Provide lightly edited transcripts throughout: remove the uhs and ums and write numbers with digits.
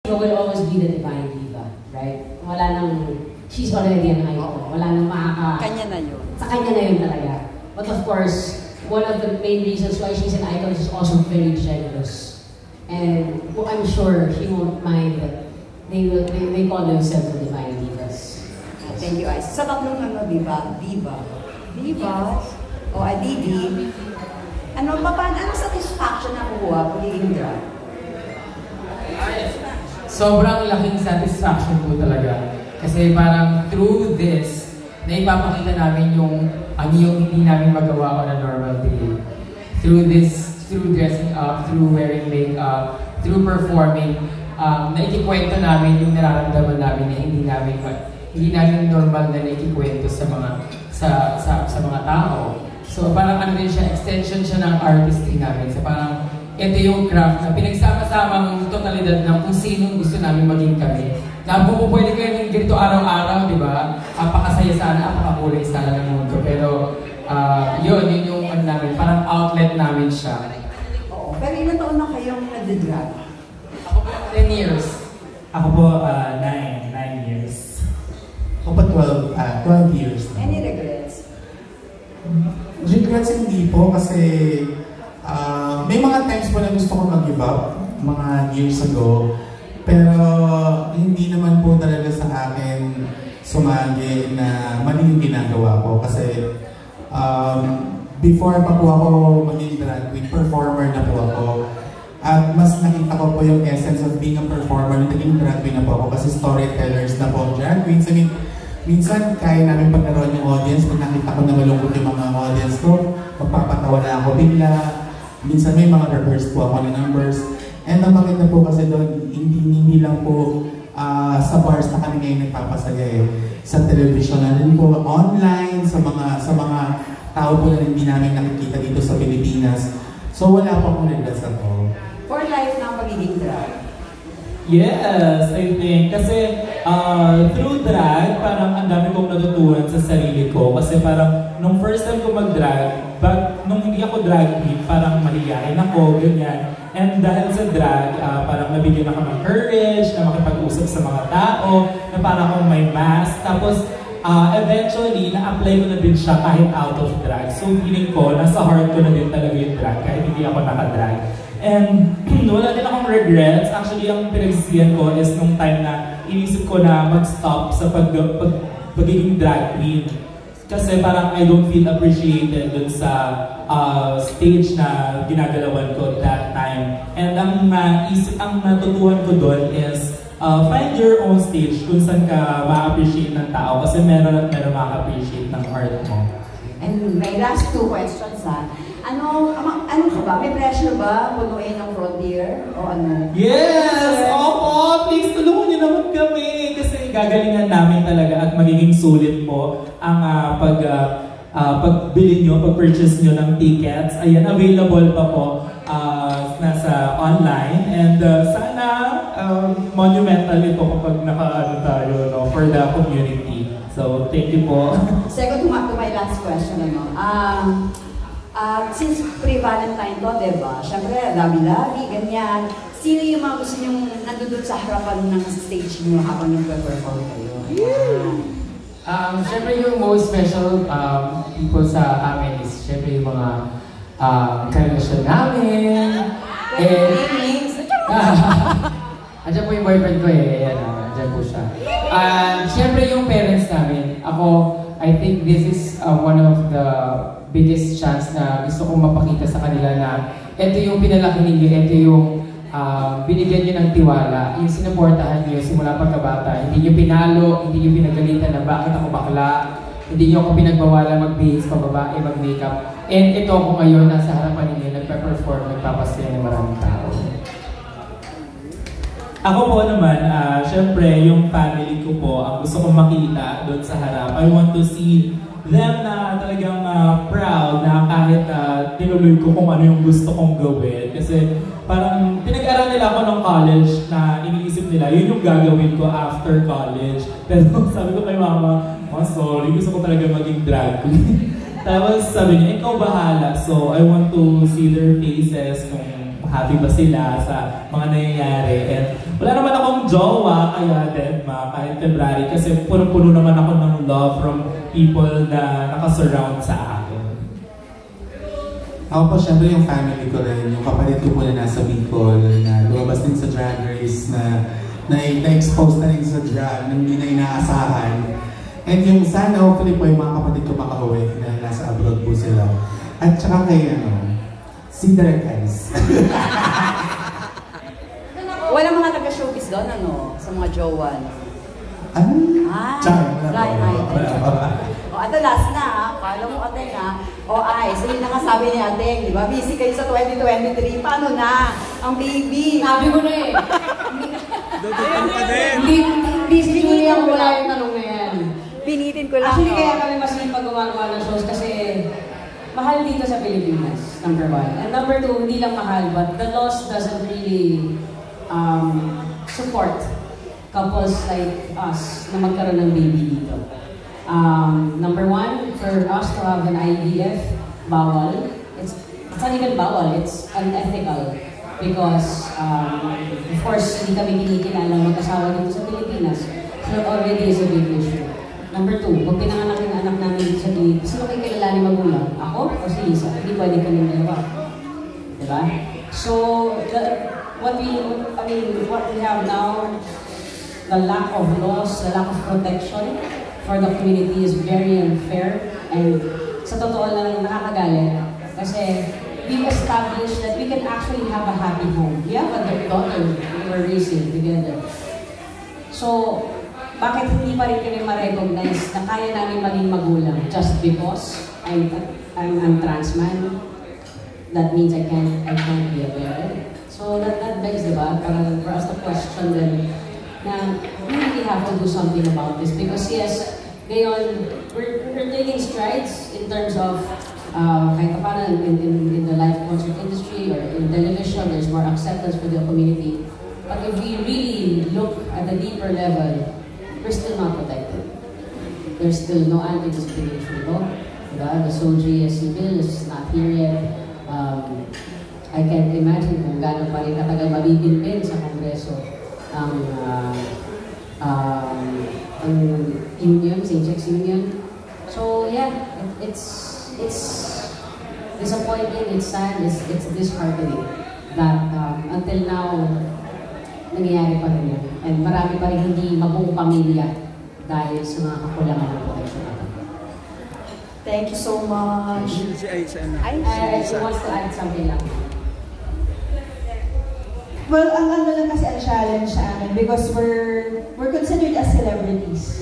will always be the divine diva, right? Wala nang, she's already an icon. Wala nang Kanya na yun. Sa kanya na yun talaga. But of course, one of the main reasons why she's an icon is also very generous. And I'm sure she won't mind that they call themselves the divine divas. Thank you, Ice. Sa tatlong diva? Divas? O Adidi? Ano satisfaction na kuha pagiging drag? Sobrang laking satisfaction po talaga. Kasi parang through this, naipapakita namin yung hindi namin magawa on a normal day. Through this, through dressing up, through wearing makeup, through performing, naikikwento namin yung nararamdaman namin na hindi namin normal na naikikwento sa mga tao. So parang din siya, extension siya ng artistry namin. So parang ito yung craft na pinagsama-samang totalidad ng kung sinong gusto namin maging kami. Na pwede kayo ganito araw-araw, di ba? Apakasaya sana, apakakulay sana ng mundo. Pero yun yung namin, parang outlet namin siya. Oo, pero ilang taon na kayong nag-drag? Ako po 10 years. Ako po 9 years. Ako po 12 years. Any regrets? Regrets hindi po kasi may mga times po na gusto ko mag-give up, mga years ago. Pero hindi naman po talaga sa akin sumagi na mali yung ginagawa ko. Kasi before pa po ako maging drag queen, performer na po ako. At mas nakita ko po yung essence of being a performer na naging drag queen na po ako. Kasi storytellers na po drag queens. I mean, minsan kaya namin pagkaroon yung audience. Pag nakita ko na malungkot yung mga audience ko, magpapatawa na ako bigla. Minsan may mga rehearse po ako ng numbers. And ang maganda po kasi doon, hindi lang po sa bars na kami ngayon nagpapasaya eh. Sa television na rin po, online, sa mga tao po na hindi namin nakikita dito sa Pilipinas. So wala po akong regrets at all. For life na magiging drag? Yes, I think. Kasi through drag, parang ang dami kong natutunan sa sarili ko. Kasi parang nung first time ko mag-drag, nung hindi ako drag queen, parang mahihayin ako, ganyan. And dahil sa drag, parang nabigyan ako ng courage, na makipag-usap sa mga tao, na parang akong may mask. Tapos eventually, na-apply ko na din siya kahit out of drag. So feeling ko, nasa heart ko na din talaga yung drag, kahit hindi ako naka-drag. And wala din akong regrets. Actually, ang pinagsisihan ko is nung time na inisip ko na mag-stop sa pagiging drag queen. Kasi parang I don't feel appreciated dun sa stage na ginagalawan ko that time. And ang natutuhan ko dun is find your own stage kung saan ka ma-appreciate ng tao. Kasi meron at meron ma-appreciate ng art mo. And my last two questions ano ka ba? May pressure ba punuin ang frontier? O ano? Yes! Opo! Please, tulungan niyo naman kami! Kasi gagalingan namin talaga at magiging sulit po ang pagbili nyo, pag-purchase nyo ng tickets. Ayan, available pa po nasa online. And sana monumental ito kapag naka-ano tayo for the community. So, thank you po. Second to my last question, since pre-Valentine to, diba? Siyempre, labi-labi, ganyan. Sino yung mga gusto nyong nandun sa harapan ng stage nyo habang nag-perform kayo? Siyempre yung most special people sa amin is siyempre yung mga karelasyon namin. Andiyan po yung boyfriend ko eh. Ayan, andiyan po siya. Siyempre yung parents namin. Ako, I think this is one of the biggest chance na gusto kong mapakita sa kanila na ito yung pinalaki ninyo, ito yung binigyan nyo ng tiwala, yung sinuportahan nyo simula pagkabata. Hindi nyo pinalo, hindi nyo pinagalitan na bakit ako bakla, hindi nyo ako pinagbawala magbihis, pababae, mag-makeup. And ito ako ngayon, nasa harapan ninyo, nagpe-perform, nagpapasaya ng maraming tao. Ako po naman, syempre, yung family ko po, ang gusto kong makita doon sa harap. I want to see them na talagang proud na kahit tinuloy ko kung ano yung gusto kong gawin. Kasi parang pinag-aral nila ako ng college na iniisip nila, yun yung gagawin ko after college. Pero sabi ko kay mama, sorry, gusto ko talaga maging drag queen. Tapos sabi niya, ikaw bahala. So I want to see their faces kung happy ba sila sa mga nangyayari. And wala naman akong jowa, kaya din kahit February, kasi puno-puno naman ako ng love from people na nakasurround sa akin. Ako po, syempre yung family ko rin, yung kapatid ko po na nasa Bicol, na lumabas din sa Drag Race, na-expose na rin sa drag, nang hindi na inaasahan. And yung sana, hopefully po, yung mga kapatid ko makauwi na nasa abroad po sila. At saka kay, si Derek Ice. Walang mga taga-showbiz doon, sa mga jowan. Ate, last na, kala mo ate na. Ice, yun na nga sabi ni ate, di ba? Busy kayo sa 2023, paano na? Ang baby. Sabi ko na eh. Hindi si Julia ang wala yung tanong na yan. Pinitin ko lang. Actually, kaya kami masipag gumagawa ng shows kasi mahal dito sa Pilipinas, number 1. And number 2, hindi lang mahal, but the laws doesn't really support couples like us na magkaroon ng baby dito. Number 1, for us to have an IVF, bawal. It's not even bawal, it's unethical. Because, of course, hindi kami kinikilala mag-asawa dito sa Pilipinas. So that already is a big issue. Number 2, pag pinanganak yung anak namin dito sa Pilipinas, sino kayo kilala ni magulang? Ako o si Lisa? Hindi pwede kami dalawa. Diba? So, what we have now, the lack of laws, the lack of protection for the community is very unfair, and sa totoo lang nakakagalit kasi we've established that we can actually have a happy home. We have a daughter we were raising together. So, bakit hindi pa rin kami ma-recognize na kaya namin maging magulang just because I'm trans man? That means I can't be a parent. So that begs, diba, for us to question them na we really have to do something about this, because yes, we're taking strides in terms of kahit paano in the live concert industry or in television, there's more acceptance for the community. But if we really look at the deeper level, we're still not protected. There's still no anti-discrimination law. The SOGIE bill is not here yet. I can't imagine kung gaano pa rin katagal mabibinbin sa Kongreso ang union, same-sex union. So yeah, it's disappointing, it's sad, it's disheartening that until now, nangyayari pa rin yan. And marami pa rin hindi mabuong pamilya dahil sa mga kakulangan ng protection natin. Thank you so much. I just want to add something lang. Well, ang lang kasi ang challenge sa amin because we're considered as celebrities.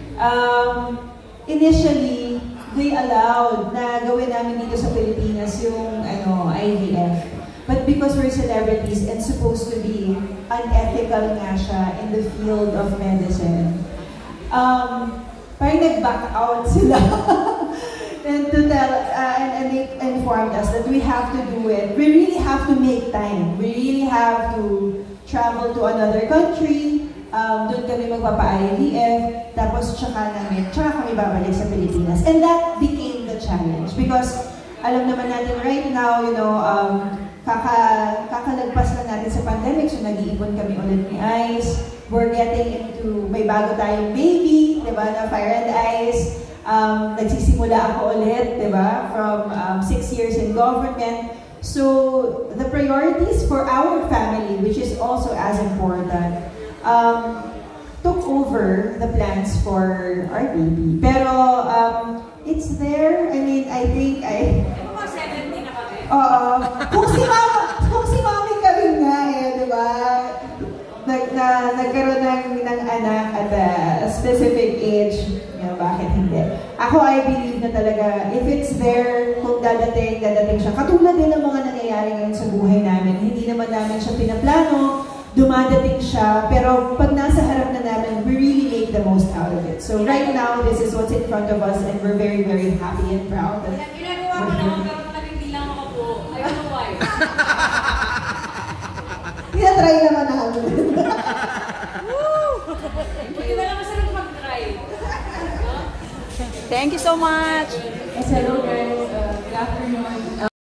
Initially, they allowed na gawin namin dito sa Pilipinas yung IVF. But because we're celebrities and supposed to be unethical nga siya in the field of medicine, parang nag-back out sila. And to tell, and they informed us that we have to do it. We really have to make time. We really have to travel to another country. Doon kami magpapa-IVF. Tapos tsaka kami babalik sa Pilipinas. And that became the challenge. Because alam naman natin right now, kakalagpas na natin sa pandemic. So nag-iipon kami ulit ni Ice. We're getting into, may bago tayong baby, diba, na Fire and Ice. Nagsisimula ako ulit, diba? From 6 years in government. So, the priorities for our family, which is also as important, took over the plans for our baby. Pero, it's there. I mean, I think Mga 17 na kami. Oo. Kung si Mami kami nga diba? Nagkaroon ng anak at a specific age, bakit hindi? Ako, I believe na talaga, if it's there, kung dadating siya. Katulad din ng mga nangyayari ngayon sa buhay namin. Hindi naman namin siya pinaplano, dumadating siya, pero pag nasa harap na namin, we really make the most out of it. So right now, this is what's in front of us, and we're very, very happy and proud. Ginagawa ko naman, pero hindi lang ako po. I don't know why. Tinatry naman namin. Hindi na lang masarap mag-try. Thank you so much. Hello guys, good afternoon.